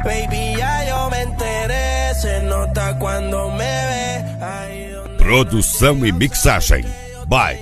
Baby, ya yo me enteré, se nota cuando me ve. Produção e mixagem by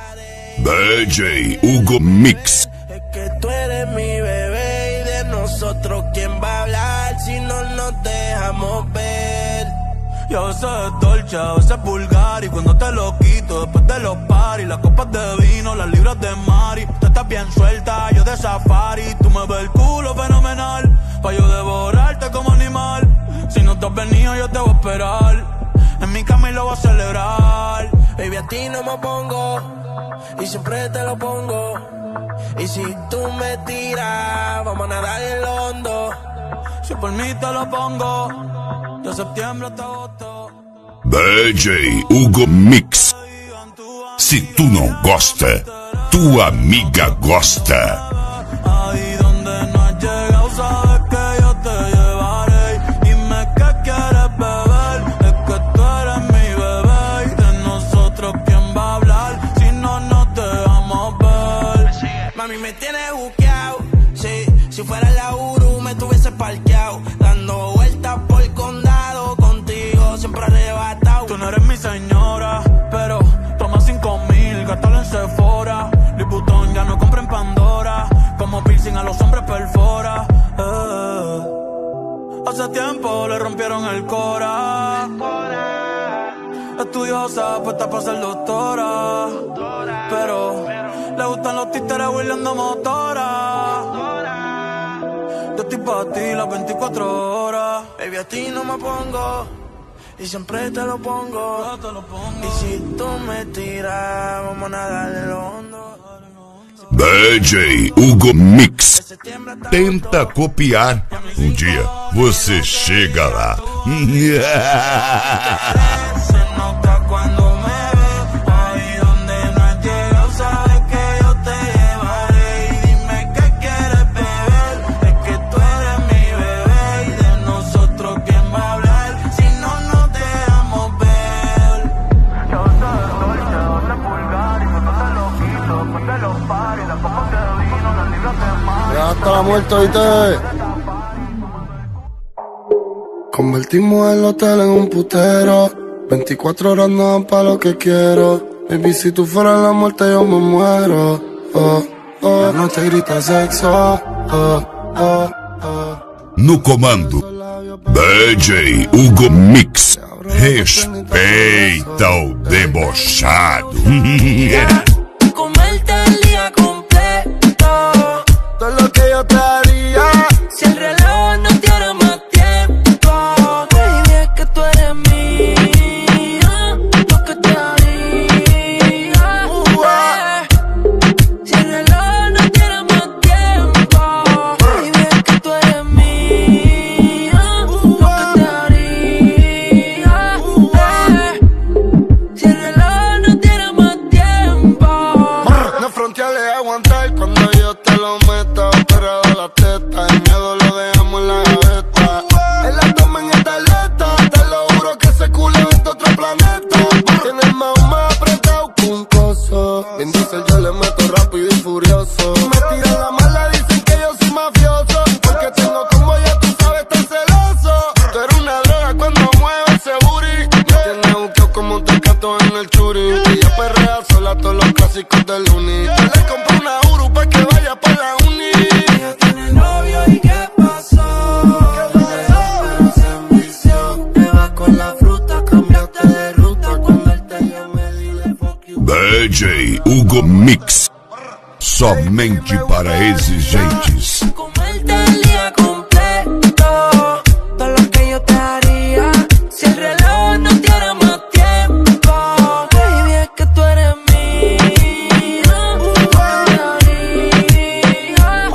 DJ Hugo Mix. Es que tú eres mi bebé y de nosotros quién va a hablar si no nos dejamos ver. Y a veces es dolce, a veces es vulgar. Y cuando te lo quito después de los paris, las copas de vino, las libras de mari. Tú estás bien suelta, yo de safari. Tú me ves el culo fenomenal, pa' yo devorarte como animal. Si no te has venido yo te voy a esperar en mi cama y lo voy a celebrar. Baby, a ti no me pongo y siempre te lo pongo. Y si tú me tiras, vamos a nadar en lo hondo. Si por mí te lo pongo, de septiembre hasta agosto. DJ Hugo Mix. Se tu não gosta, tua amiga gosta. Ahí donde no has llegado, sabes que yo te llevaré. Dime qué quieres beber, es que tú eres mi bebé. Y de nosotros quién va a hablar, si no nos dejamos ver. Mami, me tienes buqueado, sí. Si fuera la Uru me tuviese parqueado, dando vueltas por el condado, contigo siempre arrebatado. Tú no eres mi señora, pero toma 5,000, gástalo en Sephora. Liputón ya no compra en Pandora, como piercing a los hombres perfora. Hace tiempo le rompieron el cora. Estudiosa, puesta para ser doctora, pero le gustan los títeres huirleando motora. Yo estoy pa' ti las 24 horas. Baby, a ti no me pongo y siempre te lo pongo. Yo te lo pongo. Y si tú me tiras, vamos a nadar en lo hondo. DJ Hugo Mix. Tenta copiar. Dia você chega lá. Se nota cuando me ve, ahí donde no has llegado, sabes que yo te llevaré. Y dime qué quieres beber, es que tú eres mi bebé. Y de nosotros quién va a hablar, si no nos dejamos ver. Yo soy dolce, doble pulgar. Y cuando te lo quito, después de los paris, las copas de vino, las libras de mar. Ya hasta la muerte, ¿viste? Convertimos el hotel en un putero. 24 horas no dan pa' lo que quiero. Baby, si tú fueras la muerte yo me muero. Oh, oh. La noche grita sexo. Oh, oh, oh. No comando, DJ Hugo Mix. Respeita o debochado. Comerte el día completo, Todo lo que yo te haría. si el reloj no tiene más tiempo. Baby, es que tú eres mía, lo que te haría. Si el reloj no tiene más tiempo. Baby, es que tú eres mía, lo que te haría. Si el reloj no tiene más tiempo. No fronteales aguantar cuando yo te lo meta. Operado la teta, el miedo lo dejamos en la gaveta. En la toma en esta atleta, te lo juro que ese culo es de otro planeta. Tiene el más apretado que un coso. Vin Diesel yo le meto rápido y furioso. Me tiran la mala, dicen que yo soy mafioso. Porque tengo como ya tú sabes tan celoso. Tú eres una droga cuando mueves ese booty. Me tienes buqueo como un tecato en el churi. Y ella perrea sola todos los clásicos del uni. Yo le compré una Uru pa' que vaya pa' la uni. Ella tiene novio y ¿qué pasó? Pero se envició. Te vas con la fruta, cambiaste de ruta. Cuando él te llame, dile fuck you. DJ Hugo Mix. Somente para exigentes. Comerte el día completo, todo lo que yo te haría. Si el reloj no tiene más tiempo. Baby, es que tú eres mía, lo que te haría.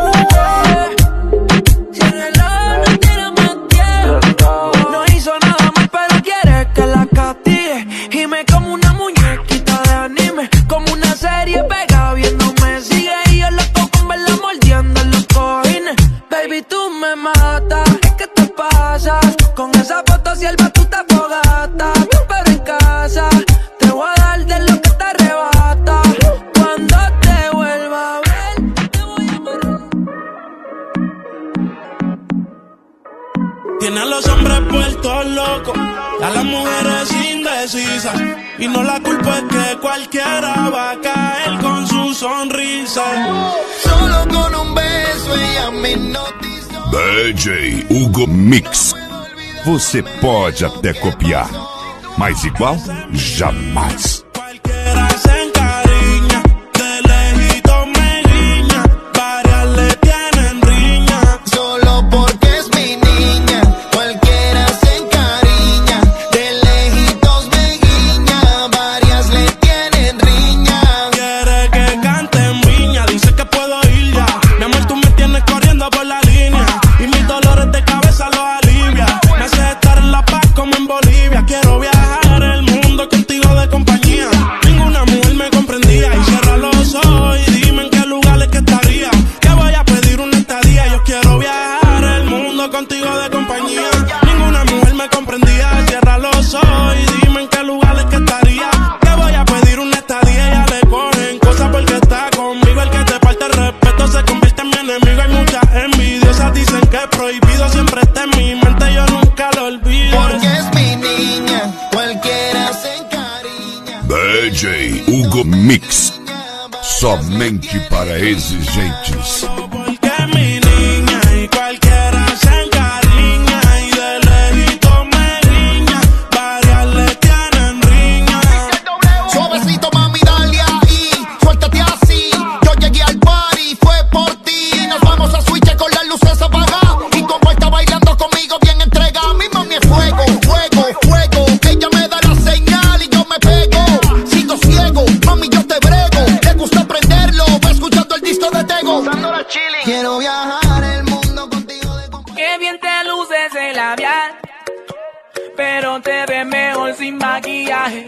Si el reloj no tiene más tiempo. No hizo nada mal, pero quiere que la castigue. Y me como una muñequita de anime, como una serie pega viéndome. Sigue y yo loco con verla mordiendo en los cojines. Baby, tú me matas, ¿qué te pasa? Con esa foto sierva tú te fogatas. Pero en casa te voy a dar de lo que te arrebata. Cuando te vuelva a ver, te voy a amar. Tiene a los hombres vueltos locos, a las mujeres indecisas. Y no la culpa es que cualquiera va a caer con su sonrisa. Solo con un beso ella me hipnotizó. DJ Hugo Mix. Você pode até copiar, mas igual, jamais. Cualquiera se encariña, de lejito me guiña, varias le tienen riña. Solo porque es mi niña, cualquiera se encariña, de lejitos me guiña, varias le tienen riña. Quiere que cante en viña, dice que puedo ir ya. Mi amor, tú me tienes corriendo por la línea, y mis dolores de cabeza los alivia. Me hace estar en La Paz como en Bolivia. Quiero viajar el mundo contigo de compañía. Ninguna mujer me comprendía. Y cierra los ojos y dime en qué lugares que estaría. Que voy a pedir una estadía. Yo quiero viajar el mundo contigo de compañía. Ninguna mujer me comprendía. Cierra los ojos y dime en qué lugares que estaría. Que voy a pedir una estadía. Ya le cogen cosas porque está conmigo. El que te falta el respeto se convierte en mi enemigo. Hay muchas envidiosas, dicen que es prohibido. Siempre está en mi mente, yo nunca lo olvido. Porque es mi niña, cualquiera se encariña. DJ Hugo Mix. Somente para exigentes. Porque es mi niña y cualquiera se encariña. Y de lejito me guiña, varias le tienen riña. Suavecito mami, dale ahí, suéltate así. Yo llegué al party, fue por ti. Nos vamos a switch con las luces apagadas. Y como está bailando conmigo bien entregada. Mi mami es fuego, fuego, fuego. Ella me da la señal y yo me pego. Sigo ciego, mami yo te brego. Le gusta prenderlo, va escuchando el disco de Tego. Quiero viajar el mundo contigo de compañía. Qué bien te luces el labial, pero te ves mejor sin maquillaje.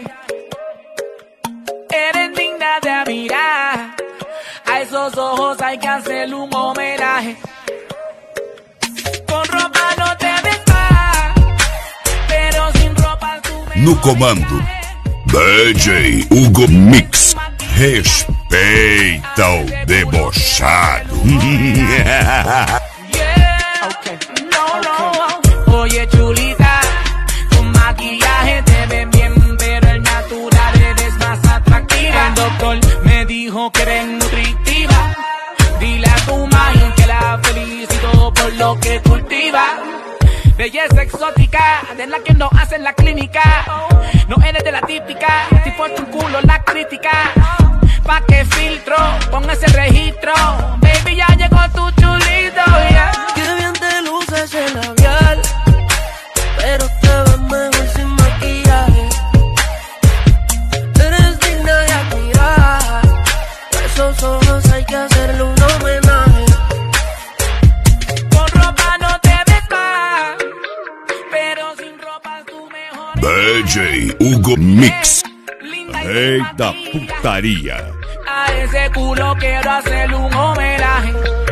Eres digna de mirar, a esos ojos hay que hacerle un homenaje. Con ropa no te ves mal, pero sin ropa tú me No comando, DJ Hugo Mix. Respeita o debochado. Yeah. No, no. Oye, chulita, con maquillaje te ven bien, pero el natural eres más atractiva. El doctor me dijo que eres nutritiva. Dile a tu mami que la felicito por lo que cultiva. Belleza exótica, de la que no hacen la clínica. No eres de la típica, si por tu culo la crítica. Pa' que filtro, pon ese registro. Baby, ya llegó tu chulito, yeah. Qué bien te luces el labial, pero te ves mejor sin maquillaje. Eres digna de admirar, a esos ojos hay que hacerle un homenaje. Con ropa no te ves mal, pero sin ropa es tu mejor. DJ Hugo Mix. Rei da putaria. A ese culo quiero hacerle un homenaje.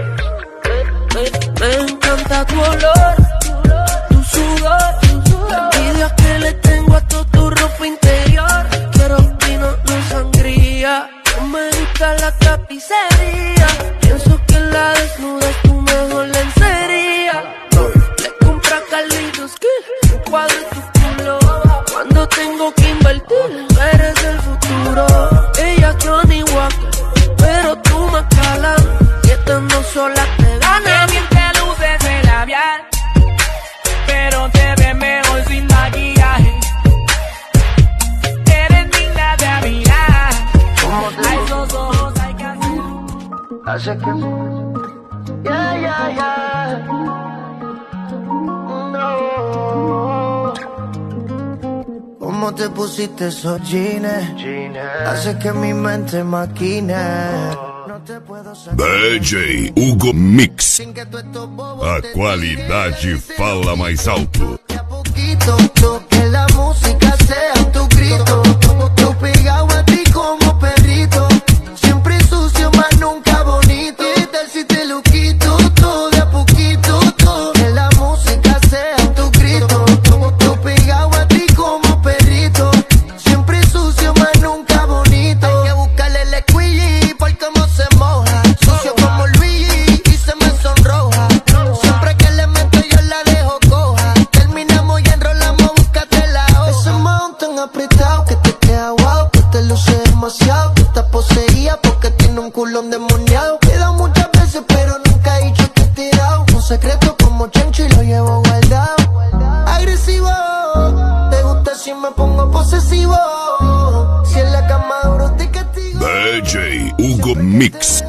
Me encanta tu olor, tu sudor, la envidia que le tengo a toda tu ropa interior. Quiero vino, no sangría, no me gusta la tapicería. Pienso que en la desnuda es tu mejor lencería. Le compra a Carlitos que un cuadro de tu culo. Cuando tengo que invertir, eres el futuro. Ella es Johnny Walker, pero tú me calas. Y estando sola te gana. Qué bien te luces el labial, pero te ves mejor sin maquillaje. Eres digna de mirar, a esos ojos hay que hacer. Yeah, yeah, yeah. No. ¿Cómo te pusiste esos jeans? Hace que mi mente maquine. No te puedo saber. DJ Hugo Mix. Sin que tú estos bobos A qualidade fala mais alto. te a poquito, que la música sea tu grito. Yo pegado a ti como perrito, siempre sucio, más nunca bonito. ¿Qué tal si te lo quito todo de a poquito? Que la música sea tu grito. Yo pegado a ti como perrito, siempre sucio, más nunca bonito. Hay que buscarle el squeegee por cómo se moja. Sucio como Luigi y se me sonroja. Siempre que le meto yo la dejo coja. secreto como Chencho y lo llevo guardado. Agresivo, te gusta si me pongo posesivo. Si en la cama duro te castigo. DJ Hugo Mix.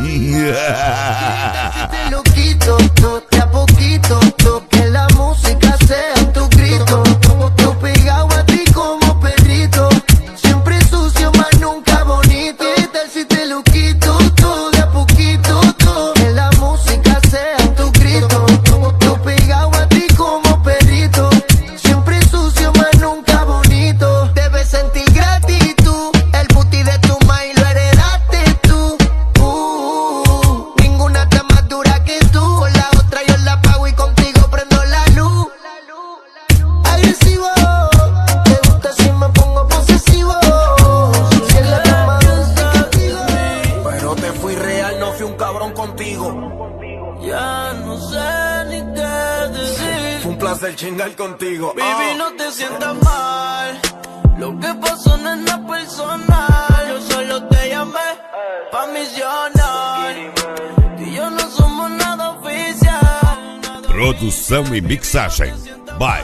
Te lo quito, de a poquito, que la música sea tu grito. Yo pegado a ti como perrito, siempre sucio, más nunca bonito. ¿Qué tal si te lo quito, de a poquito, que la música sea tu grito? Yo pegado a ti como perrito, siempre sucio, más nunca bonito. Debes sentir gratitud, el booty de tu maíz lo heredaste tú. Ninguna está más dura que tú. Con la otra yo la pago y contigo prendo la luz. Agresivo, te gusta si me pongo posesivo. Si en la cama te castigo. Pero te fui real, no fui un cabrón contigo. Ya no sé ni qué decir. Fue un placer chingar contigo. Baby, no te sientas mal. Lo que pasó no es nada personal. Yo solo te llamé pa' misionar. Tú y yo no somos nada oficial. Produção e mixagem by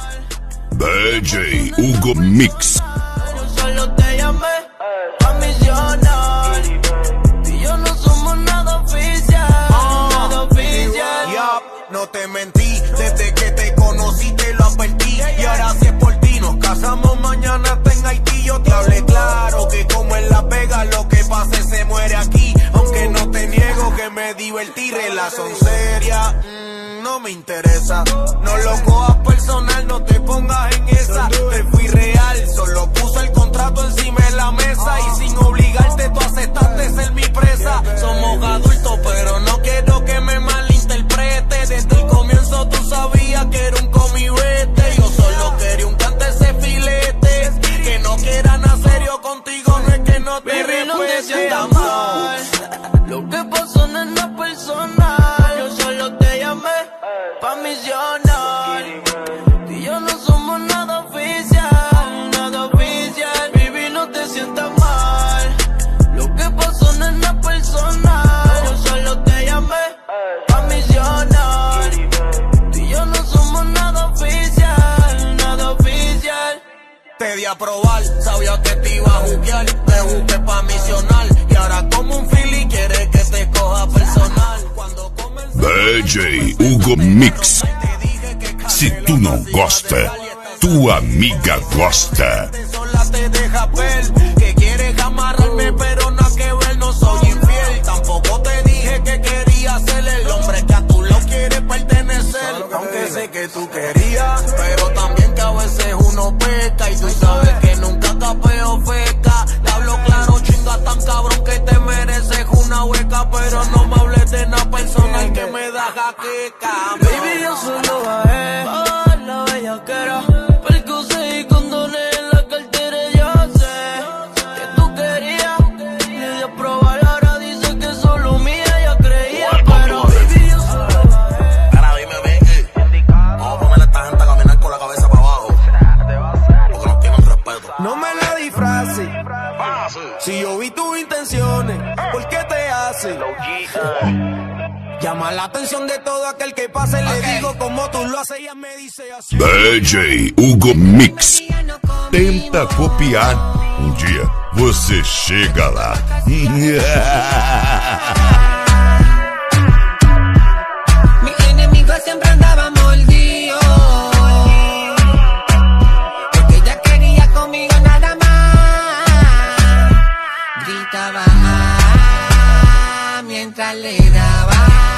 DJ Hugo Mix. Yo solo te llamé pa' misionar. Tú y yo no somos nada oficial. Nada oficial. Yup, no te mentí, desde que te conocí te lo advertí. Y ahora si es por ti, nos casamos mañana hasta en Haití. Yo te hablé claro que como en Las Vegas lo que pase se muere aquí. Aunque no te niego que me divertí, relación seria, no me interesa. No lo cojas personal, no te pongas en esa. Te fui real, solo puse el contrato encima de la mesa. Y sin obligarte tú aceptaste ser mi presa. Somos adultos pero no quiero que me malinterprete. Desde el comienzo tú sabías que era un comibete. Yo solo quería un cante ese filete. Que no quiera nada serio contigo, no es que no te Baby, no te respete, sientas amor. mal. Lo que pasó no es nada personal. Yo solo te llamé pa' misionar. Tú y yo no somos nada oficial. Nada oficial. Baby, no te sientas mal. Lo que pasó no es nada personal. Yo solo te llamé pa' misionar. Tú y yo no somos nada oficial. Nada oficial. Te di a probar, sabía que te iba a juguear. Te busqué pa' misionar. Y ahora como un fili quiere que te coja personal. Cuando DJ Hugo Mix. Se tu não gosta, tua amiga gosta. sola te deja ver que quieres amarrarme, pero nada que ver, no soy infiel. Tampoco te dije que quería ser el hombre que a tu lado quiere pertenecer. Aunque sé que tú querías, pero también que a veces uno peca. Y tú sabes que nunca capeo feca. Te hablo claro, chinga tan cabrón que te mereces una hueca. Pero no me hables de nada personal que me da jaqueca. Baby, yo solo bajé a la bellaquera. Percocé y condones en la cartera. Yo sé que tú querías. Le di a probar, ahora dice que solo mía ella creía. Pero baby, yo solo bajé. Ahora dime, Vicky, vamos a ponerle a esta gente a caminar con la cabeza para abajo, porque nos tienen respeto. No me la disfraces. Si yo vi tus intenciones, ¿por qué te hace? Llama la atención de todo aquel que pase. Le digo como tú lo haces, ella me dice así. DJ Hugo Mix. Tenta copiar. Dia você chega lá. Mi enemigo siempre andaba mordido, porque ella quería conmigo nada más. Gritaba mientras le daba.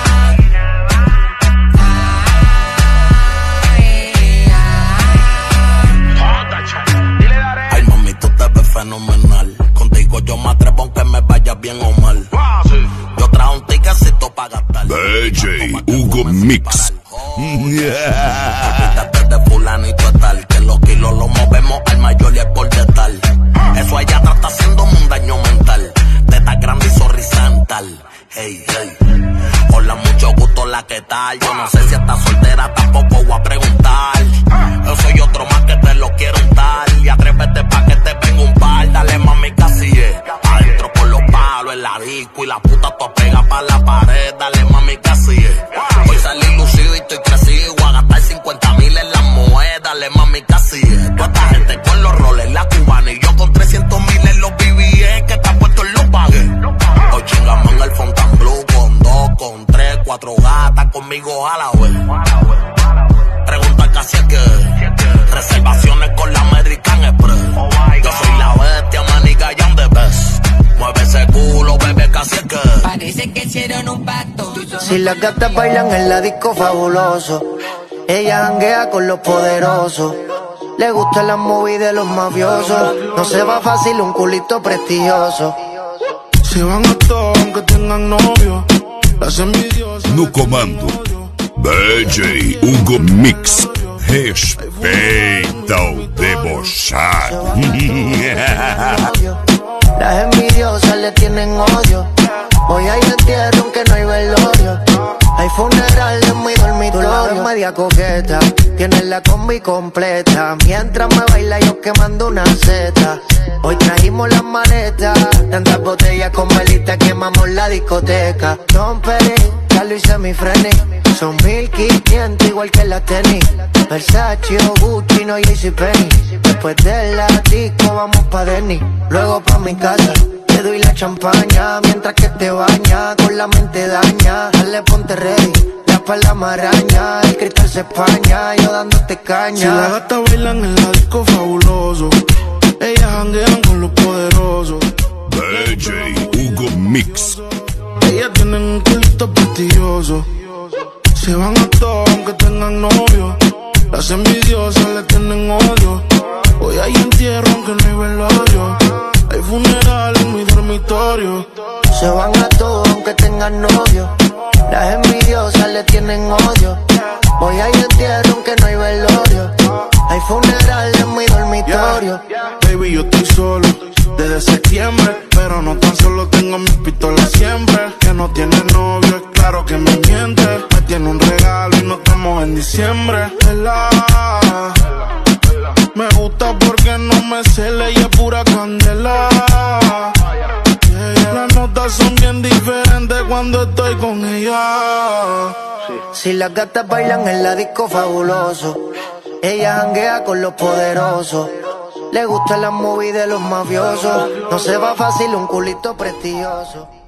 Ay, mami, tú te ves fenomenal. Contigo yo me atrevo aunque me vaya bien o mal. Yo trajo un ticketcito para gastar. DJ Hugo Mix. Quítate de fulanito tal, que los kilos los movemos al mayor y al por detal. Eso allá atrás está haciéndome un daño mental. Teta grande y sorrisantal. Hey, hey. Hola, mucho gusto, la que tal. Yo no sé si estás soltera, tampoco voy a preguntar. Yo soy otro más que te lo quiero untar. Y atrévete pa' que te venga un par. Dale, mami, casi es. Adentro por los palos, en la disco y la puta toda pega pa' la pared. Dale mami que así es. Hoy salí lucido y estoy crecido. Voy a gastar 50,000 en las monedas. Dale mami que así es. Toda esta gente con los roles, la cubana y yo con 300,000 en los BBS que están puestos en los pagues. Hoy chingamos en el Fontainebleau con 2, con 3, 4 gatas conmigo a la vez. Pregunta casi es que reservaciones con la American Express. Yo soy la bestia, maniga, y I'm the best. Mueve ese culo, bebé, casi es que Parece que hicieron un pacto. Si las gatas bailan en la disco fabuloso, ella janguea con los poderosos. Le gustan las movies de los mafiosos. No se va fácil un culito prestigioso. Se van a todos aunque tengan novio. Las envidiosas. No comando, DJ Hugo Mix. Respeita o debochado. Las envidiosas le tienen odio. Hoy hay entierro aunque no hay velorio. Hay funeral en mi dormitorio. Media coqueta, tienes la combi completa. Mientras me baila yo quemando una seta. Hoy trajimos las maletas. Tantas botellas con velita quemamos la discoteca. Don Peri, ya lo hice mi freni. Son 1500 igual que la tenis. Versace o Gucci, no JCPenney. Después de la disco vamos pa' Denny. Luego pa' mi casa, te doy la champaña. Mientras que te baña, con la mente daña. Dale ponte ready, la espalda maraña. El cristal se españa, yo dándote caña. Si las gatas bailan en la disco fabuloso, ellas janguean con los poderosos. DJ Hugo Mix. Ellas tienen un culito prestigioso. Se van a todos aunque tengan novio. Las envidiosas le tienen odio. Hoy hay entierro aunque no hay velorio. Hay funeral en mi dormitorio. Se van a todos aunque tengan novio. Las envidiosas le tienen odio. Hoy hay entierro aunque no hay velorio. Hay funeral en mi dormitorio. Baby, yo estoy solo desde septiembre, pero no tan solo tengo mis pistolas siempre. Que no tiene novio, es claro que me miente. Me tiene un regalo y no estamos en diciembre. Me gusta porque no me cela y es pura candela. Las notas son bien diferentes cuando estoy con ella. Si las gatas bailan en la disco fabuloso, ella janguea con los poderosos. Le gustan las movies de los mafiosos. No se va fácil un culito prestigioso.